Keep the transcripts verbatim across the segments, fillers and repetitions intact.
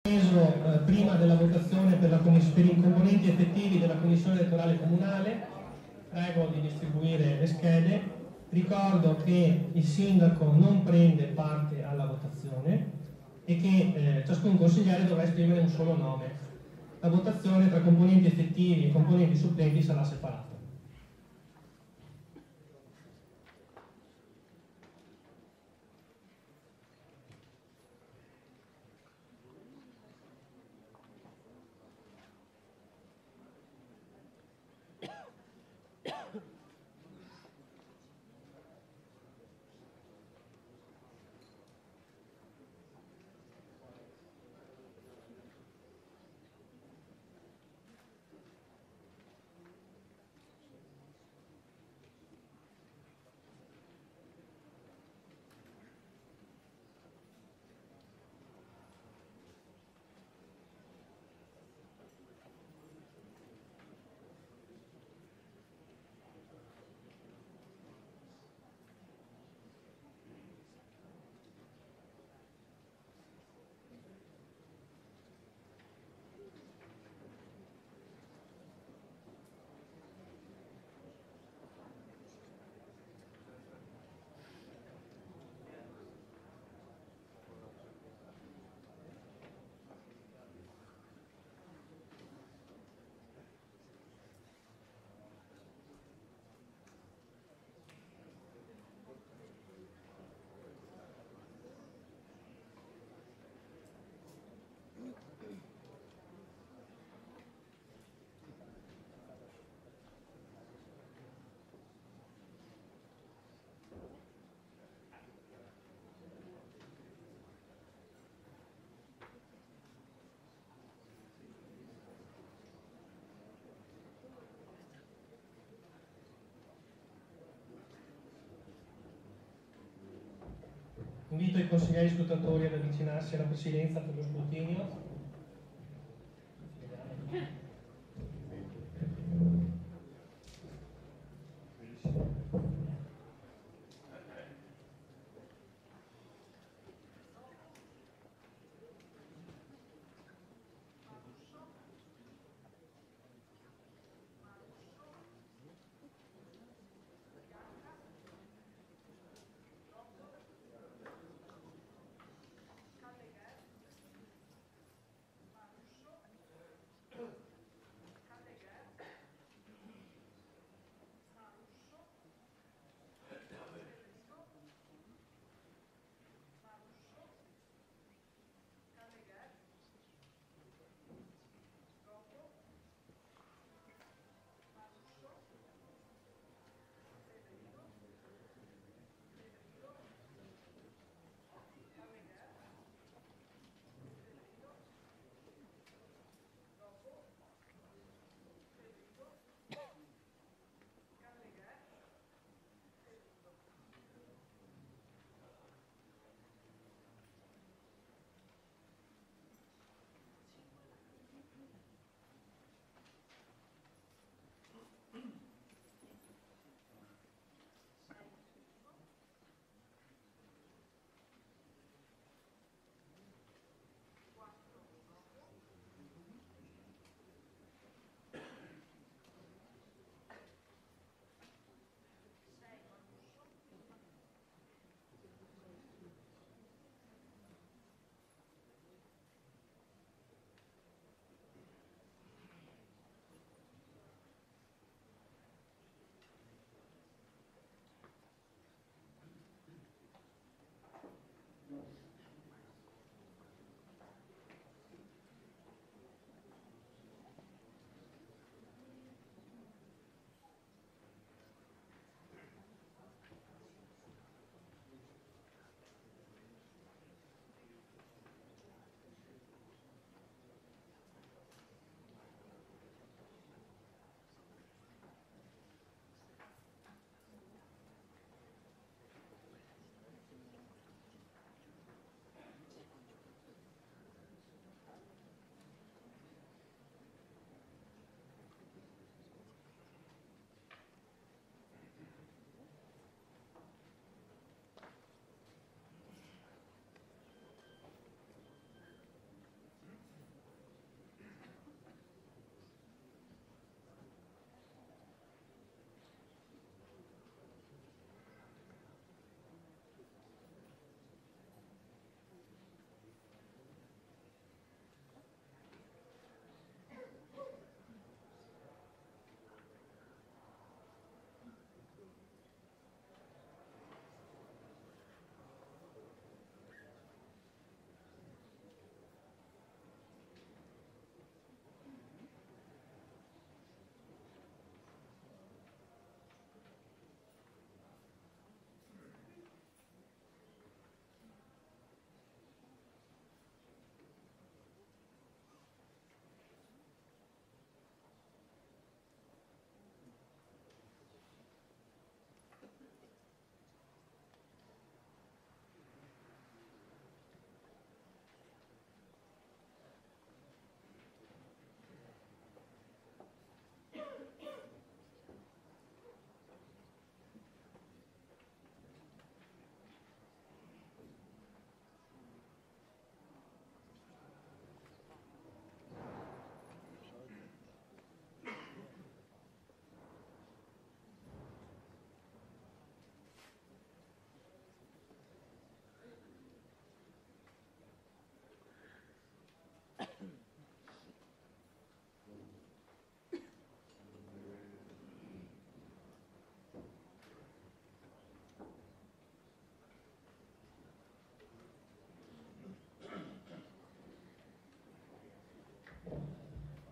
Eh, prima della votazione per, la per i componenti effettivi della Commissione elettorale comunale. Prego di distribuire le schede. Ricordo che il sindaco non prende parte alla votazione e che eh, ciascun consigliere dovrà esprimere un solo nome. La votazione tra componenti effettivi e componenti supplenti sarà separata. Invito i consiglieri scrutatori ad avvicinarsi alla presidenza per lo scrutinio.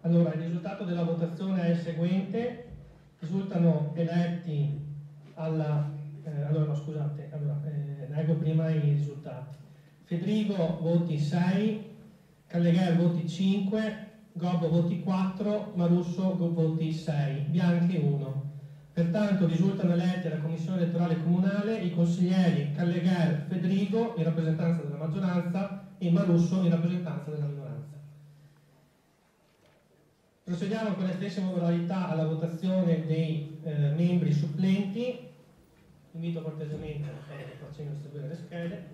Allora, il risultato della votazione è il seguente: risultano eletti alla... Eh, allora, no, scusate, allora, eh, leggo prima i risultati. Federico voti sei, Callegher voti cinque, Gobbo voti quattro, Marusso voti sei, Bianchi uno. Pertanto risultano eletti alla Commissione elettorale comunale i consiglieri Callegher, Federico in rappresentanza della maggioranza e Marusso in rappresentanza della minoranza. Procediamo con le stesse modalità alla votazione dei eh, membri supplenti. Invito cortesemente a facendo distribuire le schede.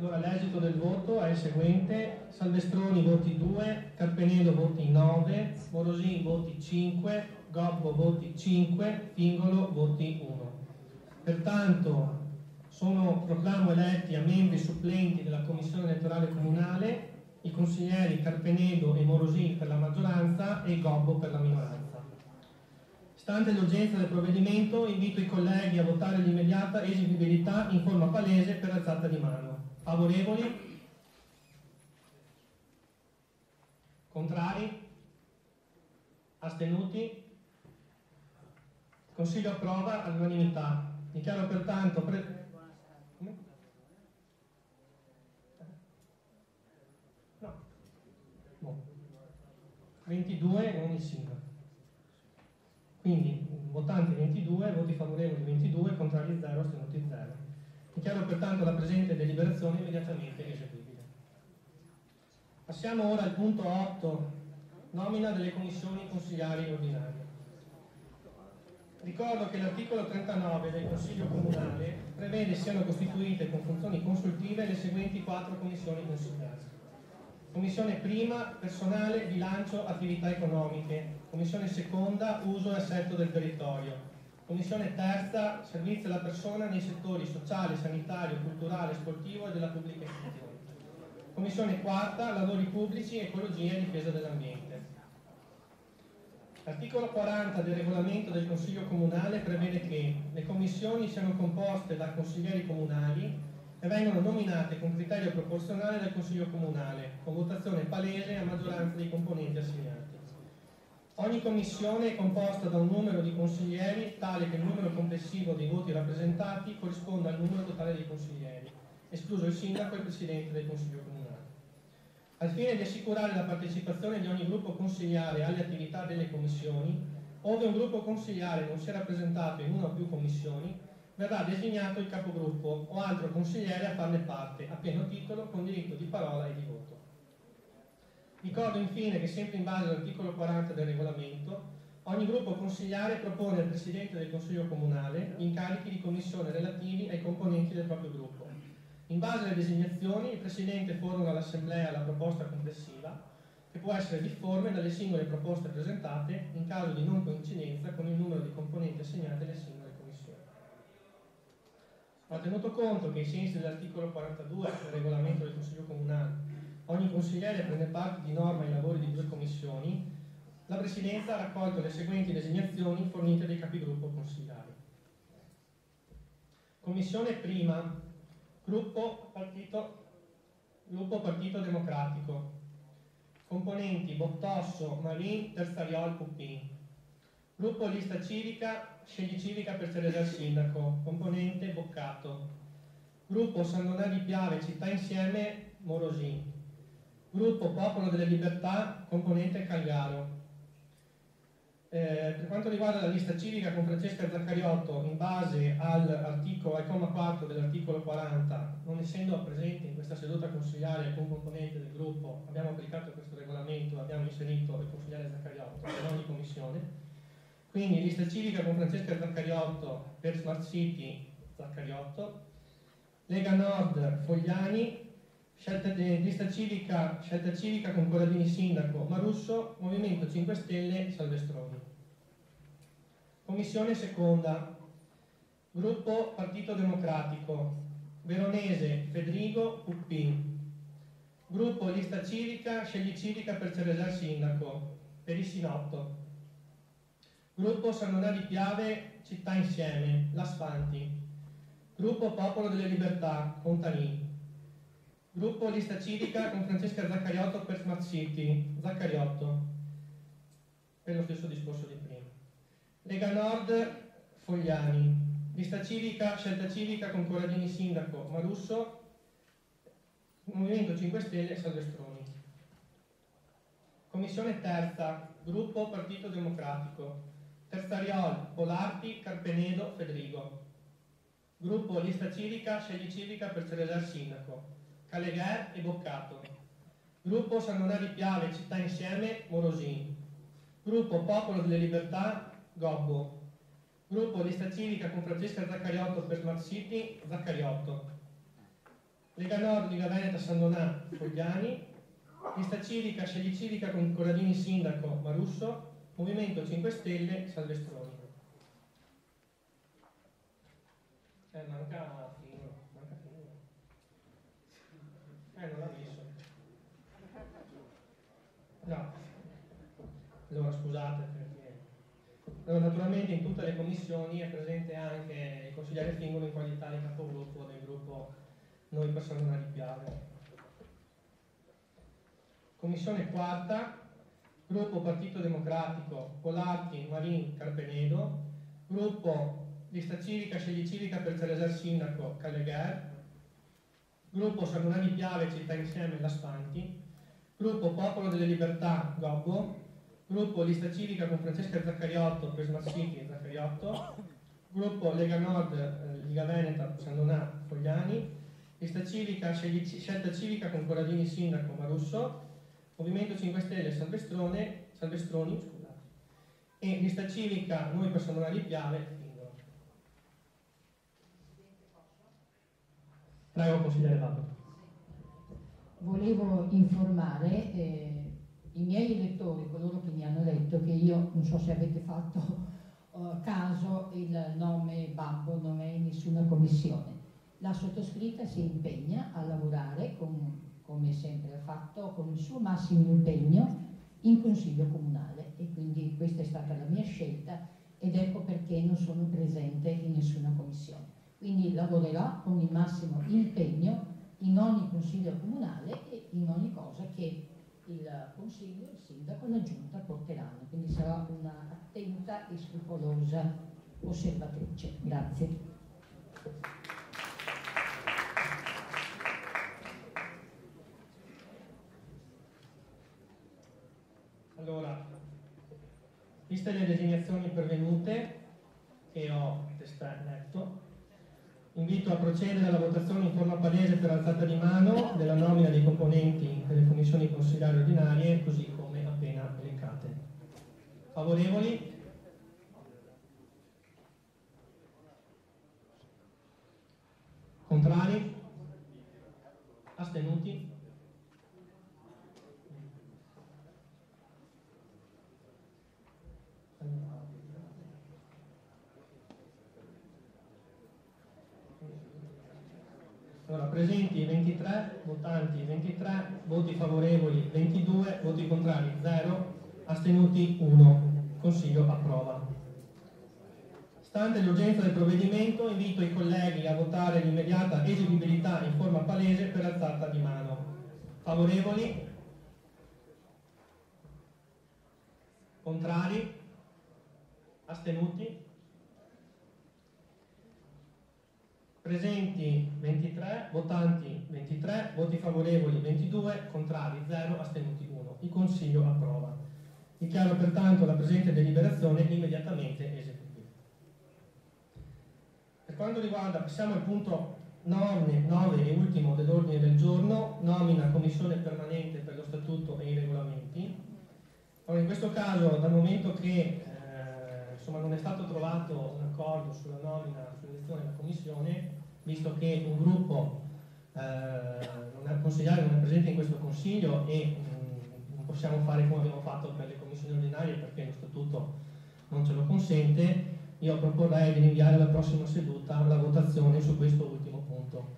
Allora, l'esito del voto è il seguente: Salvestroni voti due, Carpenedo voti nove, Morosin voti cinque, Gobbo voti cinque, Fingolo voti uno. Pertanto sono proclamo eletti a membri supplenti della Commissione elettorale comunale i consiglieri Carpenedo e Morosin per la maggioranza e Gobbo per la minoranza. Stante l'urgenza del provvedimento, invito i colleghi a votare l'immediata eseguibilità in forma palese per alzata di mano. Favorevoli? Contrari? Astenuti? Consiglio approva all'unanimità. Dichiaro pertanto pre... no. No. ventidue non il sindaco. Quindi votanti ventidue, voti favorevoli ventidue, contrari zero, astenuti zero. Dichiaro pertanto la presente deliberazione immediatamente eseguibile. Passiamo ora al punto otto, nomina delle commissioni consigliari ordinarie. Ricordo che l'articolo trentanove del Consiglio Comunale prevede siano costituite con funzioni consultive le seguenti quattro commissioni consigliari. Commissione prima, personale, bilancio, attività economiche. Commissione seconda, uso e assetto del territorio. Commissione terza, servizio alla persona nei settori sociale, sanitario, culturale, sportivo e della pubblica istruzione. Commissione quarta, lavori pubblici, ecologia e difesa dell'ambiente. L'articolo quaranta del regolamento del Consiglio Comunale prevede che le commissioni siano composte da consiglieri comunali e vengono nominate con criterio proporzionale dal Consiglio Comunale, con votazione palese a maggioranza dei componenti assegnati. Ogni commissione è composta da un numero di consiglieri tale che il numero complessivo dei voti rappresentati corrisponda al numero totale dei consiglieri, escluso il sindaco e il presidente del Consiglio Comunale. Al fine di assicurare la partecipazione di ogni gruppo consigliare alle attività delle commissioni, ove un gruppo consigliare non sia rappresentato in una o più commissioni, verrà designato il capogruppo o altro consigliere a farne parte, a pieno titolo, con diritto di parola e di voto. Ricordo infine che sempre in base all'articolo quaranta del regolamento, ogni gruppo consigliare propone al Presidente del Consiglio Comunale gli incarichi di commissione relativi ai componenti del proprio gruppo. In base alle designazioni, il Presidente formula all'Assemblea la proposta complessiva, che può essere difforme dalle singole proposte presentate in caso di non coincidenza con il numero di componenti assegnati alle singole commissioni. Va tenuto conto che ai sensi dell'articolo quarantadue del regolamento del Consiglio Comunale ogni consigliere prende parte di norma ai lavori di due commissioni, la Presidenza ha raccolto le seguenti designazioni fornite dai capigruppo consigliari. Commissione prima, gruppo Partito, gruppo Partito Democratico, componenti Bottosso, Marin, Terzariol, Puppin. Gruppo Lista Civica, Scegli Civica per Ceresar Sindaco, componente Boccato. Gruppo San Donà di Piave, Città Insieme, Morosin. Gruppo Popolo delle Libertà, componente Calgaro. Eh, per quanto riguarda la lista civica con Francesca Zaccariotto, in base al, articolo, al comma quattro dell'articolo quaranta, non essendo presente in questa seduta consigliare alcun componente del gruppo, abbiamo applicato questo regolamento e abbiamo inserito il consigliere Zaccariotto in ogni commissione. Quindi lista civica con Francesca Zaccariotto per Smart City, Zaccariotto. Lega Nord, Fogliani. Scelta di, lista civica, scelta civica con Corradini sindaco, Marusso, Movimento cinque Stelle, Salvestroni. Commissione seconda, gruppo Partito Democratico, Veronese, Fedrigo, Puppin. Gruppo Lista Civica, Scegli Civica per Ceresar sindaco, Perissinotto. Gruppo San Donà di Piave, Città Insieme, Lasfanti. Gruppo Popolo delle Libertà, Contanin. Gruppo Lista Civica con Francesca Zaccariotto per Smart City, Zaccariotto, per lo stesso discorso di prima. Lega Nord, Fogliani. Lista Civica, Scelta Civica con Corradini sindaco, Marusso, Movimento cinque Stelle, Salvestroni. Commissione terza, gruppo Partito Democratico, Terzariol, Polarti, Carpenedo, Fedrigo. Gruppo Lista Civica, Scegli Civica per Ceresar sindaco, Calegher e Boccato. Gruppo San Donà di Piave, Città Insieme, Morosin. Gruppo Popolo delle Libertà, Gobbo. Gruppo Lista Civica con Francesca Zaccariotto per Smart City, Zaccariotto. Lega Nord, Liga Veneta, San Donà, Fogliani, Lista Civica, Scegli Civica con Corradini sindaco, Marusso, Movimento cinque Stelle, Salvestroni. Eh, manca Fino, manca Fino. Eh, non l'ha visto. No. Allora, scusate perché... Allora, naturalmente in tutte le commissioni è presente anche il consigliere Fingolo in qualità di capogruppo del gruppo Noi per San Donà di Piave. Commissione quarta, gruppo Partito Democratico, Polarchi, Marin, Carpenedo, gruppo Lista Civica, Scegli Civica per Cereser Sindaco, Callegher, gruppo San Donà di Piave, Città Insieme, Laspanti, gruppo Popolo delle Libertà, Gobbo, gruppo Lista Civica con Francesca Zaccariotto, Presmarsiti, Zaccariotto, gruppo Lega Nord, eh, Liga Veneta, San Donà, Fogliani, Lista Civica, Scegli, Scelta Civica con Corradini sindaco, Marusso, Movimento cinque Stelle, Salvestrone, Salvestroni, scusate, e Lista Civica, Noi per San Donà di Piave, Fingolo. Prego, consigliere Vado. Volevo informare eh, i miei elettori, coloro che mi hanno detto, che io non so se avete fatto uh, caso, il nome Babbo non è in nessuna commissione. La sottoscritta si impegna a lavorare, con, come sempre ha fatto, con il suo massimo impegno in Consiglio Comunale, e quindi questa è stata la mia scelta ed ecco perché non sono presente in nessuna commissione. Quindi lavorerò con il massimo impegno in ogni Consiglio Comunale e in ogni cosa che il Consiglio, il Sindaco e la Giunta porteranno. Quindi sarò una attenta e scrupolosa osservatrice. Grazie. Allora, viste le designazioni pervenute che ho testé letto, invito a procedere alla votazione in forma palese per alzata di mano della nomina dei componenti delle commissioni consigliari ordinarie, così come appena elencate. Favorevoli? Contrari? Astenuti? Allora, presenti ventitré, votanti ventitré, voti favorevoli ventidue, voti contrari zero, astenuti uno. Consiglio approva. Stante l'urgenza del provvedimento, invito i colleghi a votare l'immediata eseguibilità in forma palese per alzata di mano. Favorevoli? Contrari? Astenuti? Presenti ventitré, votanti ventitré, voti favorevoli ventidue, contrari zero, astenuti uno. Il Consiglio approva. Dichiaro pertanto la presente deliberazione immediatamente eseguibile. Per quanto riguarda, passiamo al punto nove e ultimo dell'ordine del giorno, nomina commissione permanente per lo statuto e i regolamenti. Allora, in questo caso, dal momento che eh, insomma, non è stato trovato un accordo sulla nomina, sull'elezione della commissione, visto che un gruppo eh, non è, consigliare non è presente in questo consiglio e mh, non possiamo fare come abbiamo fatto per le commissioni ordinarie perché lo statuto non ce lo consente, io proporrei di rinviare alla prossima seduta la votazione su questo ultimo punto.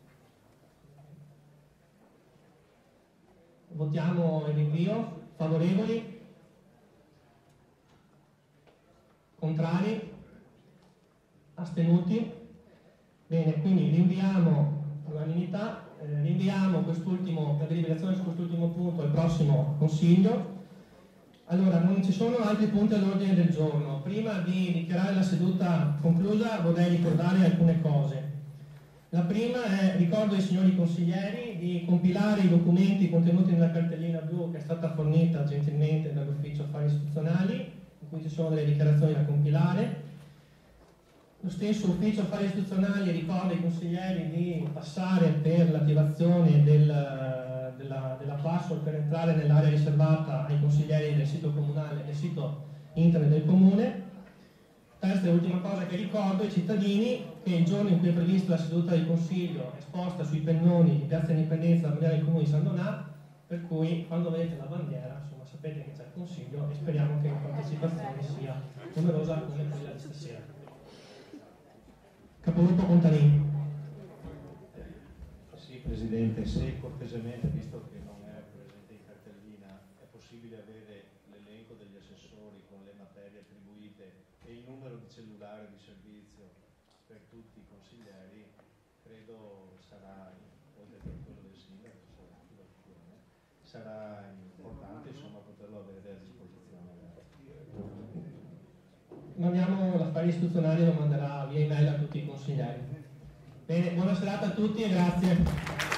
Votiamo il rinvio. Favorevoli? Contrari? Astenuti? Bene, quindi rinviamo all'unanimità, eh, rinviamo quest'ultimo, la deliberazione su quest'ultimo punto al prossimo Consiglio. Allora, non ci sono altri punti all'ordine del giorno. Prima di dichiarare la seduta conclusa vorrei ricordare alcune cose. La prima è, ricordo ai signori consiglieri di compilare i documenti contenuti nella cartellina blu che è stata fornita gentilmente dall'Ufficio Affari Istituzionali, in cui ci sono delle dichiarazioni da compilare. Lo stesso Ufficio Affari Istituzionali ricorda ai consiglieri di passare per l'attivazione del, della, della password per entrare nell'area riservata ai consiglieri del sito comunale, del sito internet del comune. Terza e ultima cosa che ricordo ai cittadini, che il giorno in cui è prevista la seduta del Consiglio è esposta sui pennoni di Piazza Indipendenza la bandiera del Comune di San Donà, per cui quando vedete la bandiera, insomma, sapete che c'è il Consiglio e speriamo che la partecipazione sia numerosa come quella di stasera. Capogruppo Contarini. Sì, Presidente, se cortesemente, visto che non è presente in cartellina, è possibile avere l'elenco degli assessori con le materie attribuite e il numero di cellulare di servizio per tutti i consiglieri, credo sarà, oltre che quello del sindaco, sarà importante insomma poterlo avere a disposizione. Mandiamo l'affare istituzionale, lo manderà via email a tutti i consiglieri. Bene, buona serata a tutti e grazie.